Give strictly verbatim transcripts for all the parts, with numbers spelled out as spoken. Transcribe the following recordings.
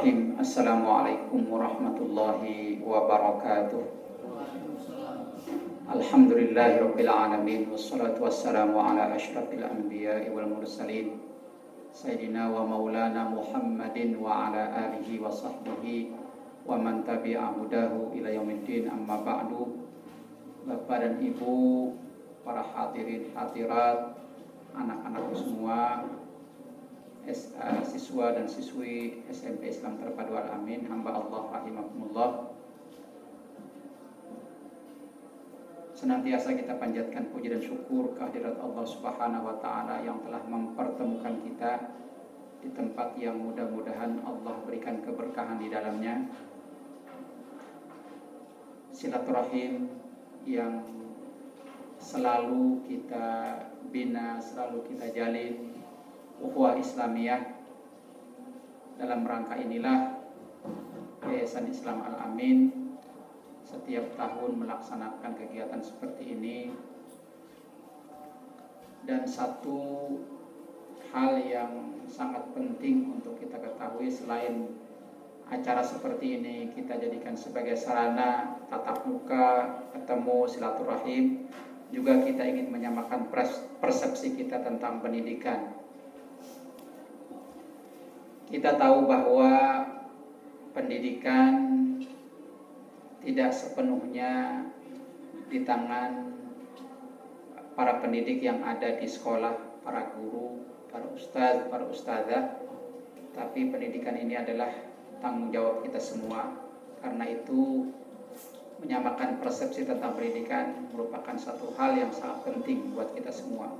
Bismillahirrahmanirrahim. Assalamualaikum warahmatullahi wabarakatuh. Alhamdulillahirabbil alamin wassalatu wassalamu ala asyrafil anbiya'i wal mursalin sayyidina wa maulana Muhammadin wa ala alihi wa sahbihi wa man tabi'a hudahu ila yaumiddin, amma ba'du. Bapak dan Ibu, para hadirin hadirat, anak-anakku semua, siswa dan siswi S M P Islam Terpadu Al-Amin, hamba Allah rahimakumullah. Senantiasa kita panjatkan puji dan syukur kehadirat Allah Subhanahu wa taala yang telah mempertemukan kita di tempat yang mudah-mudahan Allah berikan keberkahan di dalamnya. Silaturahim yang selalu kita bina, selalu kita jalin, ukhuwah Islamiyah. Dalam rangka inilah Yayasan Islam Al-Amin setiap tahun melaksanakan kegiatan seperti ini. Dan satu hal yang sangat penting untuk kita ketahui, selain acara seperti ini kita jadikan sebagai sarana tatap muka, ketemu, silaturahim, juga kita ingin menyamakan persepsi kita tentang pendidikan. Kita tahu bahwa pendidikan tidak sepenuhnya di tangan para pendidik yang ada di sekolah, para guru, para ustadz, para ustadzah, tapi pendidikan ini adalah tanggung jawab kita semua. Karena itu menyamakan persepsi tentang pendidikan merupakan satu hal yang sangat penting buat kita semua.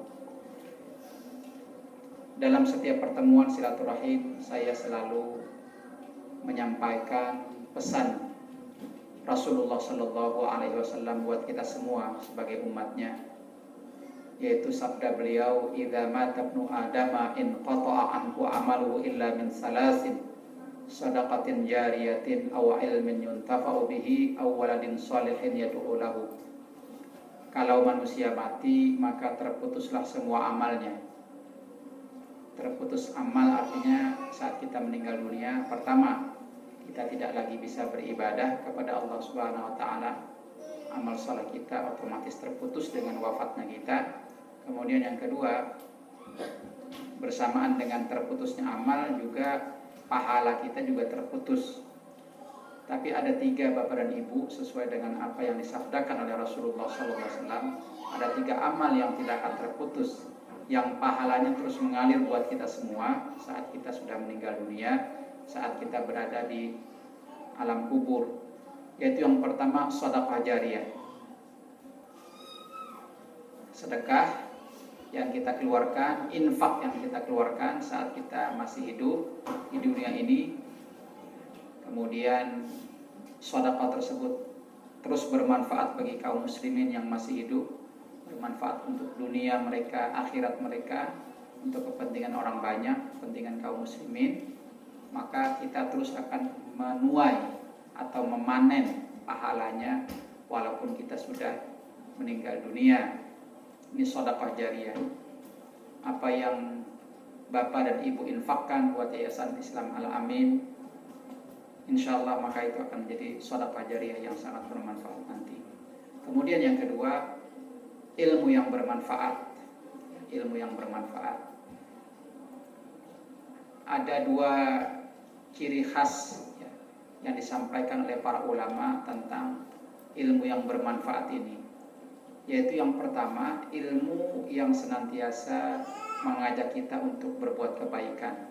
Dalam setiap pertemuan silaturahim, saya selalu menyampaikan pesan Rasulullah Shallallahu Alaihi Wasallam buat kita semua sebagai umatnya, yaitu sabda beliau, "Idza mata ibnu Adama in qata'a anhu amaluhu illa min salasin, sadaqatin jariyatin aw ilmin yuntafa'u bihi aw waladin shalihin yad'u lahu." Kalau manusia mati, maka terputuslah semua amalnya. Terputus amal artinya saat kita meninggal dunia, pertama, kita tidak lagi bisa beribadah kepada Allah Subhanahu wa taala. Amal saleh kita otomatis terputus dengan wafatnya kita. Kemudian yang kedua, bersamaan dengan terputusnya amal juga pahala kita juga terputus. Tapi ada tiga Bapak dan Ibu, sesuai dengan apa yang disabdakan oleh Rasulullah shallallahu alaihi wasallam, ada tiga amal yang tidak akan terputus, yang pahalanya terus mengalir buat kita semua saat kita sudah meninggal dunia, saat kita berada di alam kubur. Yaitu yang pertama, sedekah jariyah. Sedekah yang kita keluarkan, infak yang kita keluarkan saat kita masih hidup di dunia ini, kemudian sedekah tersebut terus bermanfaat bagi kaum muslimin yang masih hidup, bermanfaat untuk dunia mereka, akhirat mereka, untuk kepentingan orang banyak, kepentingan kaum muslimin, maka kita terus akan menuai atau memanen pahalanya walaupun kita sudah meninggal dunia. Ini sedekah jariyah. Apa yang Bapak dan Ibu infakkan buat Yayasan Islam Al-Amin, insyaallah maka itu akan menjadi sedekah jariyah yang sangat bermanfaat nanti. Kemudian yang kedua, ilmu yang bermanfaat. Ilmu yang bermanfaat. Ada dua ciri khas ya, yang disampaikan oleh para ulama tentang ilmu yang bermanfaat ini. Yaitu yang pertama, ilmu yang senantiasa mengajak kita untuk berbuat kebaikan.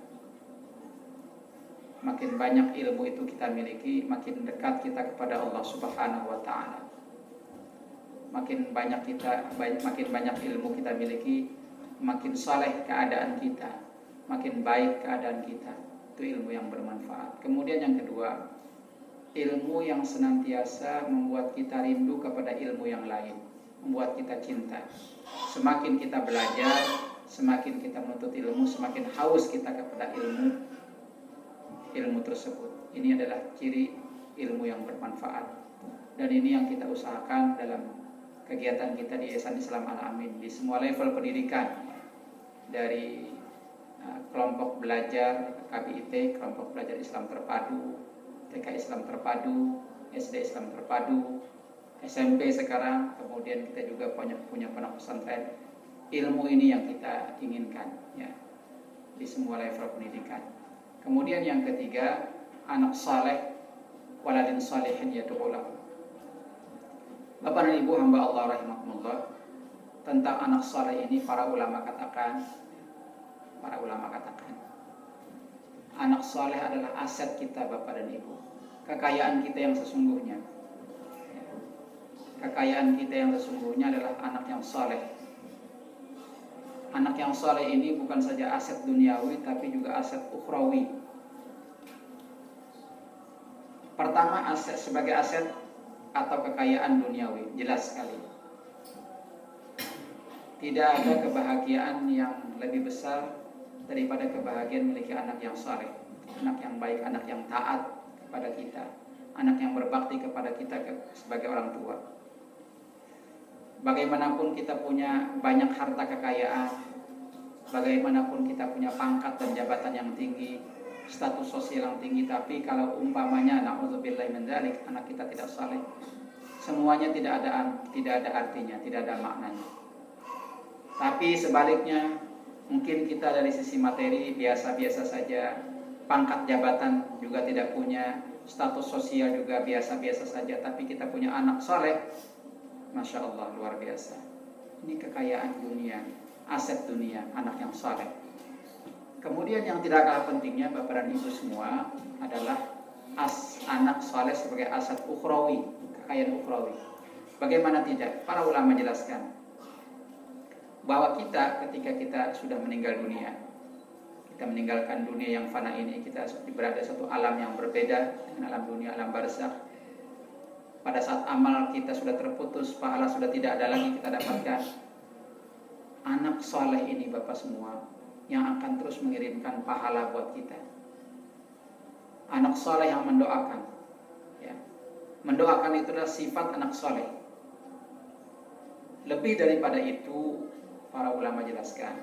Makin banyak ilmu itu kita miliki, makin dekat kita kepada Allah Subhanahu wa taala. Makin banyak kita makin banyak ilmu kita miliki, makin saleh keadaan kita, makin baik keadaan kita. Itu ilmu yang bermanfaat. Kemudian yang kedua, ilmu yang senantiasa membuat kita rindu kepada ilmu yang lain, membuat kita cinta. Semakin kita belajar, semakin kita menuntut ilmu, semakin haus kita kepada ilmu ilmu tersebut. Ini adalah ciri ilmu yang bermanfaat. Dan ini yang kita usahakan dalam kegiatan kita di Yayasan Islam Al-Amin di semua level pendidikan, dari kelompok belajar K B I T, kelompok belajar Islam terpadu, T K Islam terpadu, S D Islam terpadu, S M P sekarang, kemudian kita juga punya punya pondok pesantren. Ilmu ini yang kita inginkan, ya, di semua level pendidikan. Kemudian yang ketiga, anak saleh, waladin salihin yad'u lahu. Bapak dan Ibu hamba Allah rahimakumullah, tentang anak saleh ini para ulama katakan, para ulama katakan, anak saleh adalah aset kita Bapak dan Ibu, kekayaan kita yang sesungguhnya. Kekayaan kita yang sesungguhnya adalah anak yang saleh. Anak yang saleh ini bukan saja aset duniawi, tapi juga aset ukhrawi. Pertama, aset sebagai aset atau kekayaan duniawi, jelas sekali. Tidak ada kebahagiaan yang lebih besar daripada kebahagiaan memiliki anak yang saleh, anak yang baik, anak yang taat kepada kita, anak yang berbakti kepada kita sebagai orang tua. Bagaimanapun kita punya banyak harta kekayaan, bagaimanapun kita punya pangkat dan jabatan yang tinggi, status sosial yang tinggi, tapi kalau umpamanya na'udzubillahi min dzalik, anak kita tidak saleh, semuanya tidak ada tidak ada artinya, tidak ada maknanya. Tapi sebaliknya, mungkin kita dari sisi materi biasa-biasa saja, pangkat jabatan juga tidak punya, status sosial juga biasa-biasa saja, tapi kita punya anak saleh, Masya Allah, luar biasa. Ini kekayaan dunia, aset dunia, anak yang saleh. Kemudian yang tidak kalah pentingnya Bapak dan Ibu semua adalah as, anak saleh sebagai aset ukhrawi, kekayaan ukhrawi. Bagaimana tidak? Para ulama jelaskan bahwa kita ketika kita sudah meninggal dunia, kita meninggalkan dunia yang fana ini, kita berada di satu alam yang berbeda dengan alam dunia, alam barzakh. Pada saat amal kita sudah terputus, pahala sudah tidak ada lagi kita dapatkan, anak soleh ini Bapak semua yang akan terus mengirimkan pahala buat kita. Anak soleh yang mendoakan, ya. Mendoakan itu adalah sifat anak soleh. Lebih daripada itu, para ulama jelaskan,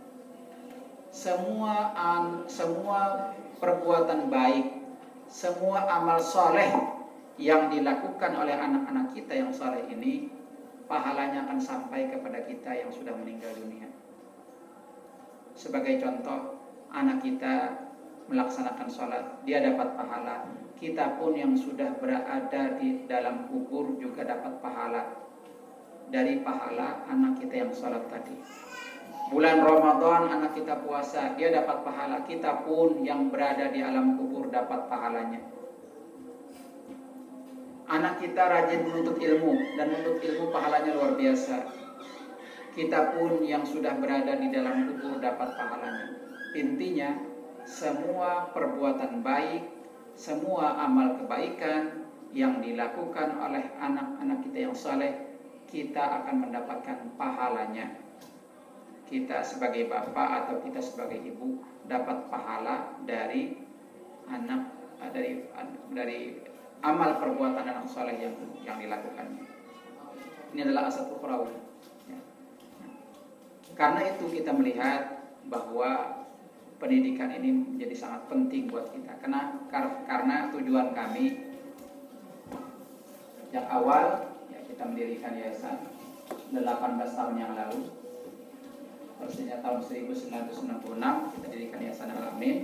semua an, semua perbuatan baik, semua amal soleh yang dilakukan oleh anak-anak kita yang saleh ini, pahalanya akan sampai kepada kita yang sudah meninggal dunia. Sebagai contoh, anak kita melaksanakan sholat, dia dapat pahala. Kita pun yang sudah berada di dalam kubur juga dapat pahala dari pahala anak kita yang sholat tadi. Bulan Ramadan anak kita puasa, dia dapat pahala. Kita pun yang berada di alam kubur dapat pahalanya. Anak kita rajin menuntut ilmu, dan menuntut ilmu pahalanya luar biasa. Kita pun yang sudah berada di dalam kubur dapat pahalanya. Intinya, semua perbuatan baik, semua amal kebaikan yang dilakukan oleh anak-anak kita yang saleh, kita akan mendapatkan pahalanya. Kita sebagai bapak atau kita sebagai ibu dapat pahala dari anak dari dari amal perbuatan anak saleh yang yang dilakukannya. Ini adalah aset ukhrawi. Ya. Karena itu kita melihat bahwa pendidikan ini menjadi sangat penting buat kita. Karena karena tujuan kami yang awal, ya, kita mendirikan yayasan delapan belas tahun yang lalu. Persisnya tahun seribu sembilan ratus sembilan puluh enam kita dirikan Yayasan Al-Amin.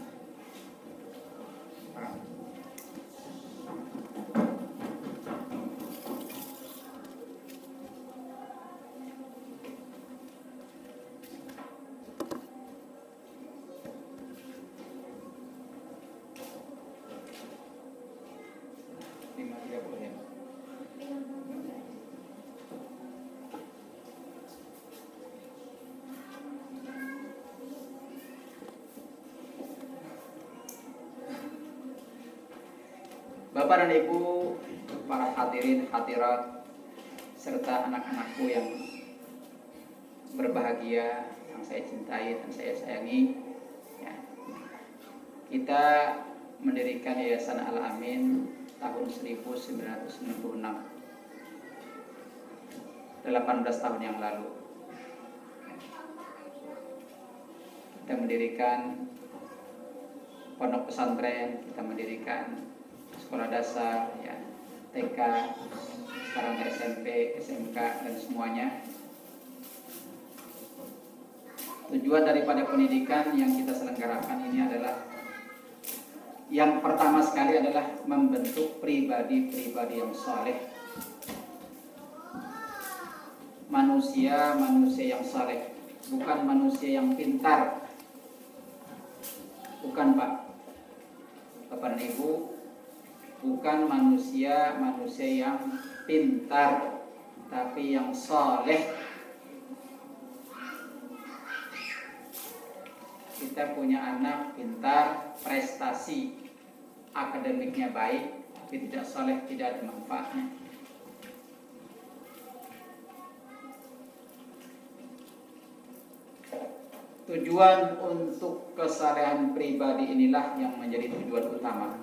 Bapak dan Ibu, para hadirin hadirat, serta anak-anakku yang berbahagia, yang saya cintai dan saya sayangi, ya. Kita mendirikan Yayasan Al-Amin tahun seribu sembilan ratus sembilan puluh enam, delapan belas tahun yang lalu. kita mendirikan pondok pesantren, kita mendirikan sekolah dasar, ya, T K, sekarang S M P, S M K, dan semuanya. Tujuan daripada pendidikan yang kita selenggarakan ini adalah yang pertama sekali adalah membentuk pribadi-pribadi yang saleh. Manusia-manusia yang saleh, bukan manusia yang pintar. Bukan, Pak. Bapak dan Ibu, bukan manusia-manusia yang pintar, tapi yang saleh. Kita punya anak pintar, prestasi akademiknya baik, tapi tidak saleh, tidak ada manfaatnya. Tujuan untuk kesalehan pribadi inilah yang menjadi tujuan utama.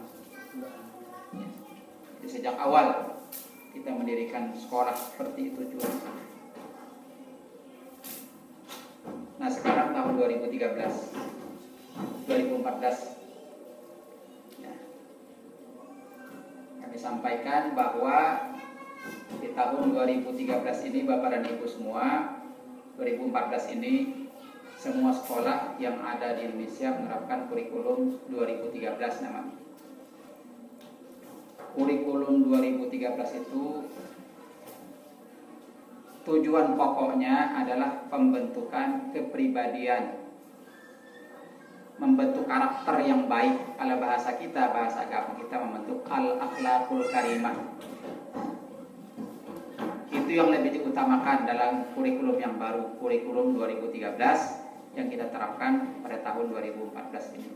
Jadi sejak awal kita mendirikan sekolah seperti itu tujuan. Nah, sekarang tahun dua ribu tiga belas, dua ribu empat belas, ya, kami sampaikan bahwa di tahun dua ribu tiga belas ini Bapak dan Ibu semua, dua ribu empat belas ini semua sekolah yang ada di Indonesia menerapkan kurikulum dua ribu tiga belas namanya. Kurikulum dua ribu tiga belas itu tujuan pokoknya adalah pembentukan kepribadian, membentuk karakter yang baik. Kalau bahasa kita, bahasa agama kita, membentuk al-akhlaqul karimah. Itu yang lebih diutamakan dalam kurikulum yang baru, kurikulum dua ribu tiga belas yang kita terapkan pada tahun dua ribu empat belas ini.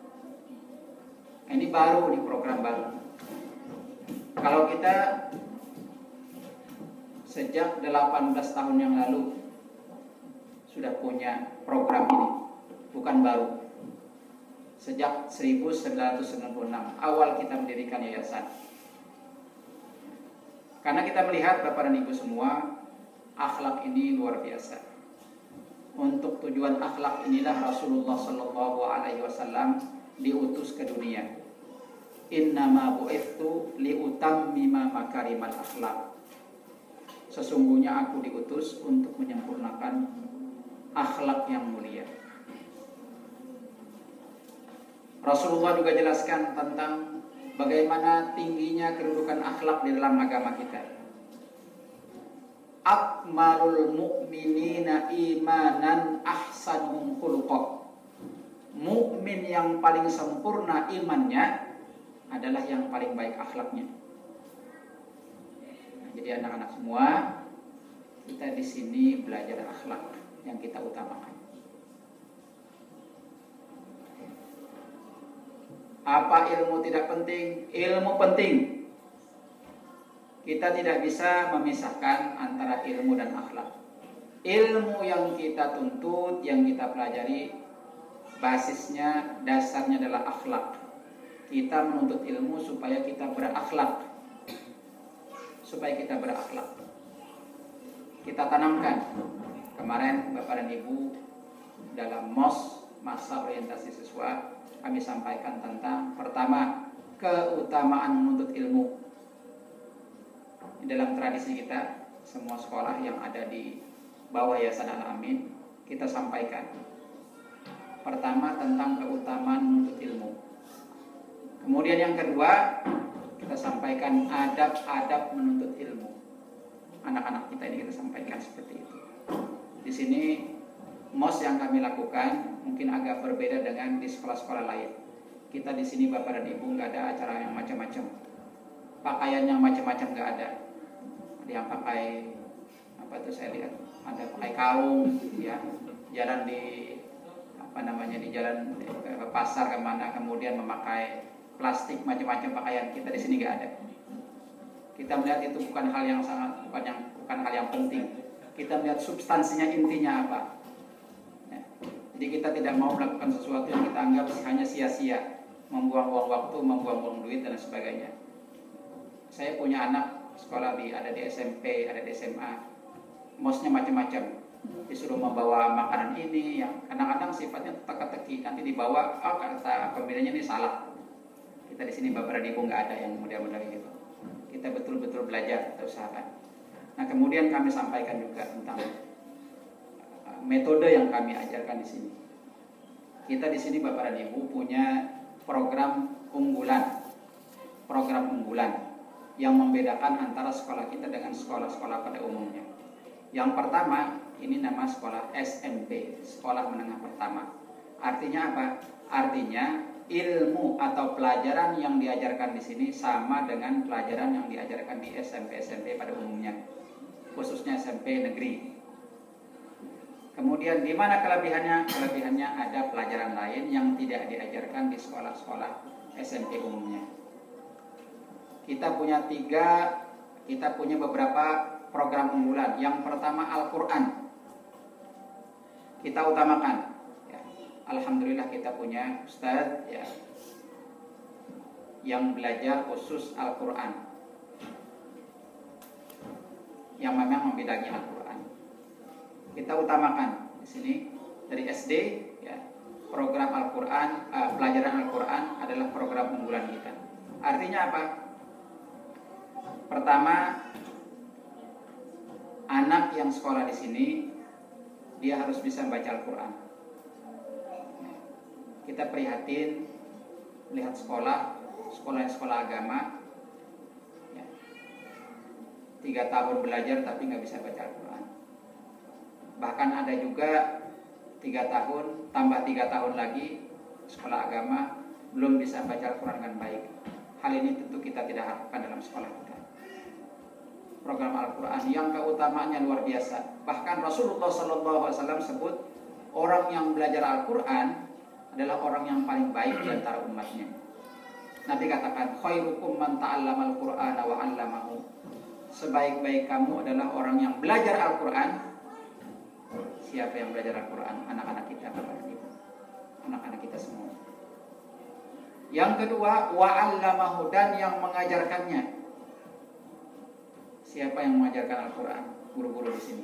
Ini baru, di program baru. Kalau kita sejak delapan belas tahun yang lalu sudah punya program ini, bukan baru. Sejak seribu sembilan ratus sembilan puluh enam awal kita mendirikan yayasan. Karena kita melihat Bapak dan Ibu semua, akhlak ini luar biasa. Untuk tujuan akhlak inilah Rasulullah Shallallahu Alaihi Wasallam diutus ke dunia. Innama bu'ithtu liutammima makarimal akhlak. Sesungguhnya aku diutus untuk menyempurnakan akhlak yang mulia. Rasulullah juga jelaskan tentang bagaimana tingginya kedudukan akhlak di dalam agama kita. Akmalul mu'minina imanan ahsanuhum khuluqah. Mukmin yang paling sempurna imannya adalah yang paling baik akhlaknya. Nah, jadi anak-anak semua, kita di sini belajar akhlak yang kita utamakan. Apa ilmu tidak penting? Ilmu penting. Kita tidak bisa memisahkan antara ilmu dan akhlak. Ilmu yang kita tuntut, yang kita pelajari, basisnya, dasarnya adalah akhlak. Kita menuntut ilmu supaya kita berakhlak. Supaya kita berakhlak. Kita tanamkan. Kemarin Bapak dan Ibu dalam M O S, masa orientasi siswa, kami sampaikan tentang pertama, keutamaan menuntut ilmu. Di dalam tradisi kita, semua sekolah yang ada di bawah Yayasan Al-Amin, kita sampaikan. Pertama, tentang keutamaan menuntut ilmu. Kemudian yang kedua, kita sampaikan adab-adab menuntut ilmu. Anak-anak kita ini kita sampaikan seperti itu. Di sini M O S yang kami lakukan mungkin agak berbeda dengan di sekolah-sekolah lain. Kita di sini Bapak dan Ibu nggak ada acara yang macam-macam. Pakaian yang macam-macam nggak ada. Ada yang pakai apa itu saya lihat, ada pakai kaung, ya, jalan di apa namanya di jalan ke pasar kemana, kemudian memakai plastik macam-macam pakaian. Kita di sini nggak ada. Kita melihat itu bukan hal yang sangat bukan yang bukan hal yang penting. Kita melihat substansinya, intinya apa. Ya. Jadi kita tidak mau melakukan sesuatu yang kita anggap hanya sia-sia, membuang-buang waktu, membuang-buang duit dan sebagainya. Saya punya anak sekolah di ada di S M P, ada di S M A, M O S-nya macam-macam. disuruh membawa makanan ini yang kadang-kadang sifatnya teka-teki, nanti dibawa, oh kata pembinanya ini salah. Kita di sini Bapak dan Ibu nggak ada yang model-model gitu. Kita betul-betul belajar, kita usahakan. Nah kemudian kami sampaikan juga tentang metode yang kami ajarkan di sini. Kita di sini Bapak dan Ibu punya program unggulan, program unggulan yang membedakan antara sekolah kita dengan sekolah-sekolah pada umumnya. Yang pertama, ini nama sekolah S M P, sekolah menengah pertama. Artinya apa? Artinya ilmu atau pelajaran yang diajarkan di sini sama dengan pelajaran yang diajarkan di S M P S M P pada umumnya, khususnya S M P negeri. Kemudian di mana kelebihannya? Kelebihannya ada pelajaran lain yang tidak diajarkan di sekolah-sekolah S M P umumnya. Kita punya tiga, kita punya beberapa program unggulan. Yang pertama Al-Quran, kita utamakan. Ya. Alhamdulillah kita punya Ustadz ya, yang belajar khusus Al-Quran, yang memang membidangi Al-Quran. Kita utamakan di sini dari S D ya, program Al-Quran, uh, pelajaran Al-Quran adalah program unggulan kita. Artinya apa? Pertama, anak yang sekolah di sini dia harus bisa membaca Al-Quran. Kita prihatin melihat sekolah, sekolah sekolah agama, ya, tiga tahun belajar tapi nggak bisa baca Al-Quran. Bahkan ada juga tiga tahun tambah tiga tahun lagi sekolah agama belum bisa baca Al-Quran dengan baik. Hal ini tentu kita tidak harapkan dalam sekolah kita. Program Al-Quran yang keutamaannya luar biasa. Bahkan Rasulullah shallallahu alaihi wasallam sebut orang yang belajar Al-Quran adalah orang yang paling baik di antara umatnya. Nabi katakan, khairukum man ta'allama al-Qur'ana wa 'allamahu. Sebaik-baik kamu adalah orang yang belajar Al-Quran. Siapa yang belajar Al-Quran? Anak-anak kita, Bapak dan Ibu. Anak-anak kita semua. Yang kedua, wa 'allamahu, dan yang mengajarkannya. Siapa yang mengajarkan Al-Quran? Guru-guru di sini.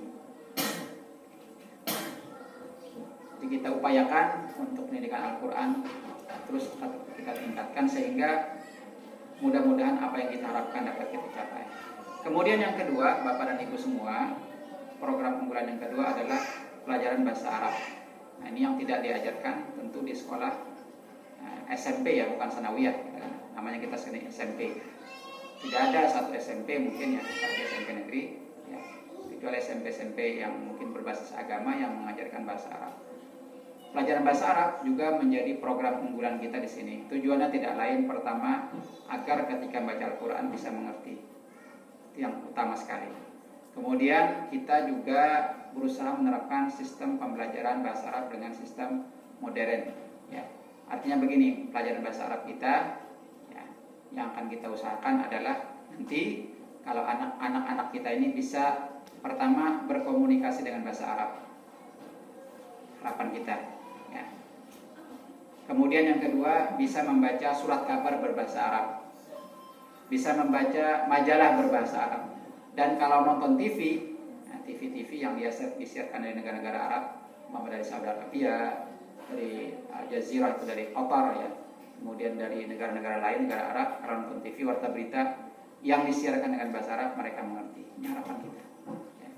Jadi kita upayakan untuk pendidikan Al-Quran terus kita tingkatkan sehingga mudah-mudahan apa yang kita harapkan dapat kita capai. Kemudian yang kedua, Bapak dan Ibu semua, program unggulan yang kedua adalah pelajaran bahasa Arab. Nah ini yang tidak diajarkan tentu di sekolah S M P ya, bukan sanawiyah. Namanya kita sini S M P. Tidak ada satu S M P mungkin ya, seperti S M P negeri ya, kecuali S M P S M P yang mungkin berbasis agama yang mengajarkan bahasa Arab. Pelajaran bahasa Arab juga menjadi program unggulan kita di sini. Tujuannya tidak lain, pertama agar ketika baca Al-Quran bisa mengerti. Itu yang utama sekali. Kemudian kita juga berusaha menerapkan sistem pembelajaran bahasa Arab dengan sistem modern. Ya, artinya begini, pelajaran bahasa Arab kita yang akan kita usahakan adalah nanti kalau anak-anak kita ini bisa pertama berkomunikasi dengan bahasa Arab, harapan kita ya. Kemudian yang kedua bisa membaca surat kabar berbahasa Arab, bisa membaca majalah berbahasa Arab, dan kalau nonton T V, nah, T V T V yang biasa disiarkan dari negara-negara Arab, umpama dari Saudi Arabia, dari Al Jazeera itu dari Qatar ya, kemudian dari negara-negara lain, negara Arab, kalau nonton T V, warta berita yang disiarkan dengan bahasa Arab, mereka mengerti. Ini harapan kita. Ya.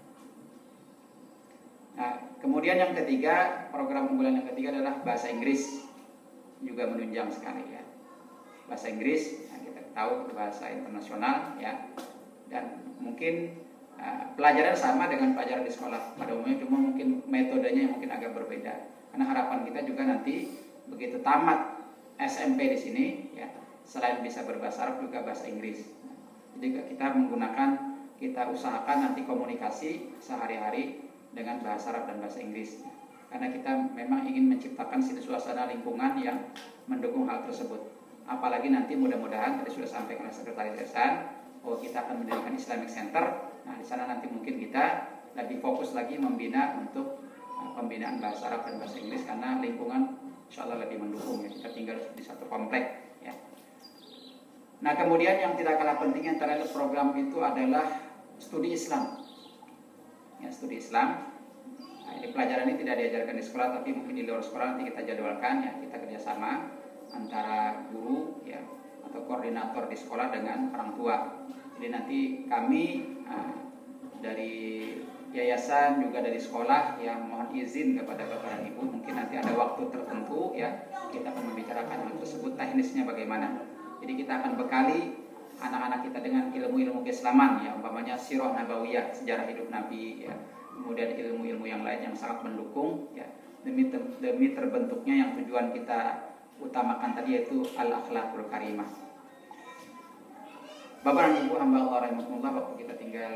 Nah, kemudian yang ketiga, program unggulan yang ketiga adalah bahasa Inggris, juga menunjang sekali ya. Bahasa Inggris, nah kita tahu bahasa internasional ya, dan mungkin uh, pelajaran sama dengan pelajaran di sekolah pada umumnya, cuma mungkin metodenya yang mungkin agak berbeda. Karena harapan kita juga nanti begitu tamat S M P di sini ya, selain bisa berbahasa Arab juga bahasa Inggris. Jadi kita menggunakan, kita usahakan nanti komunikasi sehari-hari dengan bahasa Arab dan bahasa Inggris. Karena kita memang ingin menciptakan suasana lingkungan yang mendukung hal tersebut. Apalagi nanti mudah-mudahan tadi sudah sampaikan oleh Sekretaris Yayasan, oh kita akan mendirikan Islamic Center. Nah di sana nanti mungkin kita lebih fokus lagi membina untuk pembinaan bahasa Arab dan bahasa Inggris karena lingkungan insya Allah lebih mendukung ya, kita tinggal di satu komplek ya. Nah kemudian yang tidak kalah pentingnya antara program itu adalah studi Islam ya, studi Islam Jadi pelajaran ini tidak diajarkan di sekolah, tapi mungkin di luar sekolah nanti kita jadwalkan ya, kita kerjasama antara guru ya atau koordinator di sekolah dengan orang tua. Jadi nanti kami uh, dari yayasan juga dari sekolah yang mohon izin kepada bapak dan ibu, mungkin nanti ada waktu tertentu ya kita akan membicarakan hal tersebut teknisnya bagaimana. Jadi kita akan bekali anak-anak kita dengan ilmu-ilmu keislaman ya, umpamanya sirah nabawiyah, sejarah hidup Nabi ya, kemudian ilmu-ilmu yang lain yang sangat mendukung ya, demi demi terbentuknya yang tujuan kita utamakan tadi, yaitu al-akhlaqul karimah. Bapak dan Ibu hamba Allah rahimakumullah, waktu kita tinggal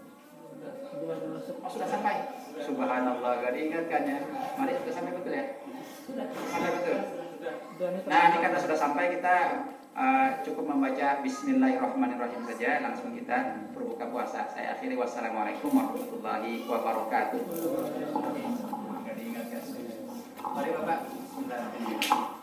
oh, sudah sampai. Subhanallah, gak diingatkannya. Mari sudah sampai betul ya? Sudah. Sampai betul. Nah, ini karena sudah sampai, kita uh, cukup membaca Bismillahirrahmanirrahim saja, langsung kita berbuka puasa. Saya akhiri, wassalamualaikum warahmatullahi wabarakatuh. Gak diingatkan. Mari Bapak. Bismillahirrahmanirrahim.